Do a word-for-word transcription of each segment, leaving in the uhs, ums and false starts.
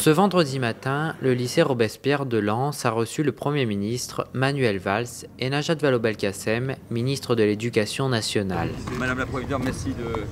Ce vendredi matin, le lycée Robespierre de Lens a reçu le Premier ministre Manuel Valls et Najat Vallaud-Belkacem, ministre de l'Éducation nationale. Madame la Proviseure, merci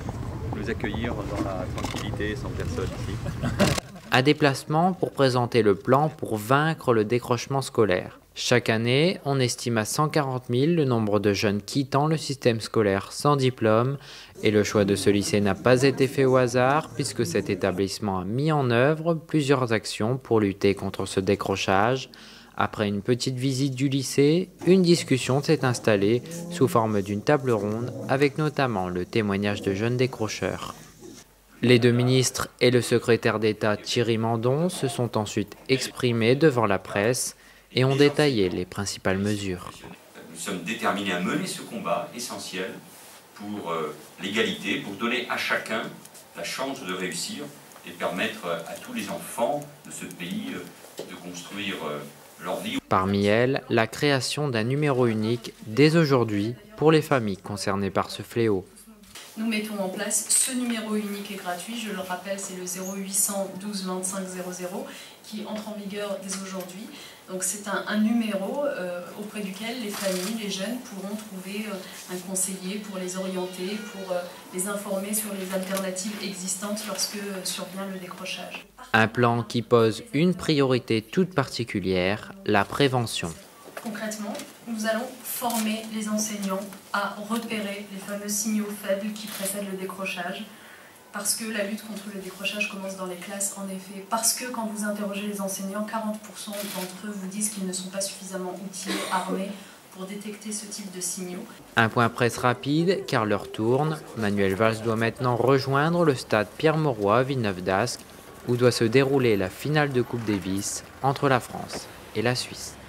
de nous accueillir dans la tranquillité, sans personne ici. Un déplacement pour présenter le plan pour vaincre le décrochement scolaire. Chaque année, on estime à cent quarante mille le nombre de jeunes quittant le système scolaire sans diplôme et le choix de ce lycée n'a pas été fait au hasard puisque cet établissement a mis en œuvre plusieurs actions pour lutter contre ce décrochage. Après une petite visite du lycée, une discussion s'est installée sous forme d'une table ronde avec notamment le témoignage de jeunes décrocheurs. Les deux ministres et le secrétaire d'État Thierry Mandon se sont ensuite exprimés devant la presse et ont détaillé les principales mesures. Nous sommes déterminés à mener ce combat essentiel pour euh, l'égalité, pour donner à chacun la chance de réussir et permettre à tous les enfants de ce pays euh, de construire euh, leur vie. Parmi elles, la création d'un numéro unique dès aujourd'hui pour les familles concernées par ce fléau. Nous mettons en place ce numéro unique et gratuit, je le rappelle, c'est le zéro huit cent douze vingt-cinq zéro zéro qui entre en vigueur dès aujourd'hui. Donc c'est un, un numéro euh, auprès duquel les familles, les jeunes pourront trouver euh, un conseiller pour les orienter, pour euh, les informer sur les alternatives existantes lorsque euh, survient le décrochage. Un plan qui pose une priorité toute particulière, la prévention. Concrètement, nous allons former les enseignants à repérer les fameux signaux faibles qui précèdent le décrochage. Parce que la lutte contre le décrochage commence dans les classes, en effet. Parce que quand vous interrogez les enseignants, quarante pour cent d'entre eux vous disent qu'ils ne sont pas suffisamment outillés, armés pour détecter ce type de signaux. Un point presse rapide, car l'heure tourne. Manuel Valls doit maintenant rejoindre le stade Pierre-Mauroy à Villeneuve-d'Ascq, où doit se dérouler la finale de Coupe Davis entre la France et la Suisse.